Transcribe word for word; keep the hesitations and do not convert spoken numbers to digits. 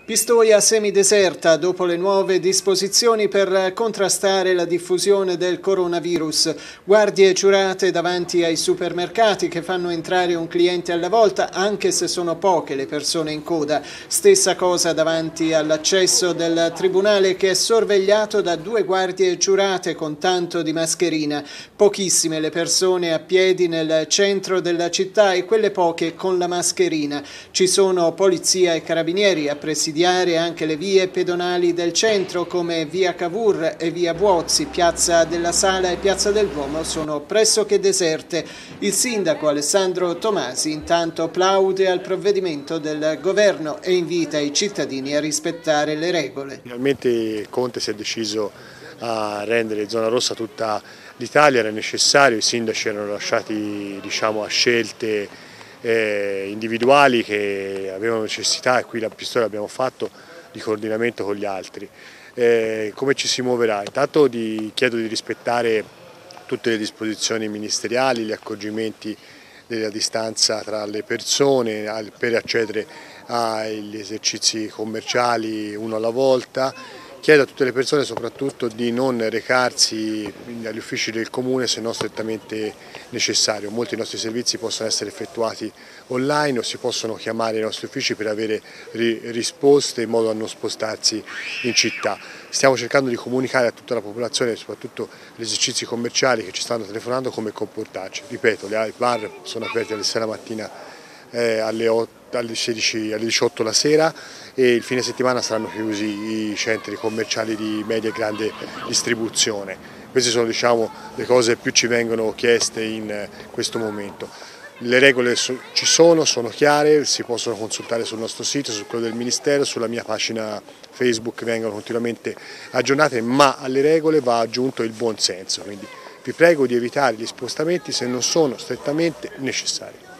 Pistoia semideserta dopo le nuove disposizioni per contrastare la diffusione del coronavirus. Guardie giurate davanti ai supermercati che fanno entrare un cliente alla volta anche se sono poche le persone in coda. Stessa cosa davanti all'accesso del tribunale che è sorvegliato da due guardie giurate con tanto di mascherina. Pochissime le persone a piedi nel centro della città e quelle poche con la mascherina. Ci sono polizia e carabinieri a presidiare anche le vie pedonali del centro come via Cavour e via Buozzi, piazza della Sala e piazza del Duomo sono pressoché deserte. Il sindaco Alessandro Tomasi intanto plaude al provvedimento del governo e invita i cittadini a rispettare le regole. Finalmente Conte si è deciso a rendere zona rossa tutta l'Italia, era necessario, i sindaci erano lasciati diciamo, a scelte Eh, individuali che avevano necessità, e qui la Pistoia l'abbiamo fatto, di coordinamento con gli altri. Eh, come ci si muoverà? Intanto di, chiedo di rispettare tutte le disposizioni ministeriali, gli accorgimenti della distanza tra le persone per accedere agli esercizi commerciali uno alla volta. Chiedo a tutte le persone soprattutto di non recarsi agli uffici del comune se non strettamente necessario. Molti dei nostri servizi possono essere effettuati online o si possono chiamare i nostri uffici per avere risposte in modo da non spostarsi in città. Stiamo cercando di comunicare a tutta la popolazione, soprattutto gli esercizi commerciali che ci stanno telefonando, come comportarci. Ripeto, i bar sono aperti alle sei la mattina eh, alle otto. Alle sedici, alle diciotto la sera, e il fine settimana saranno chiusi i centri commerciali di media e grande distribuzione. Queste sono diciamo, le cose che più ci vengono chieste in questo momento. Le regole ci sono, sono chiare, si possono consultare sul nostro sito, su quello del Ministero, sulla mia pagina Facebook, vengono continuamente aggiornate, ma alle regole va aggiunto il buon senso, quindi vi prego di evitare gli spostamenti se non sono strettamente necessari.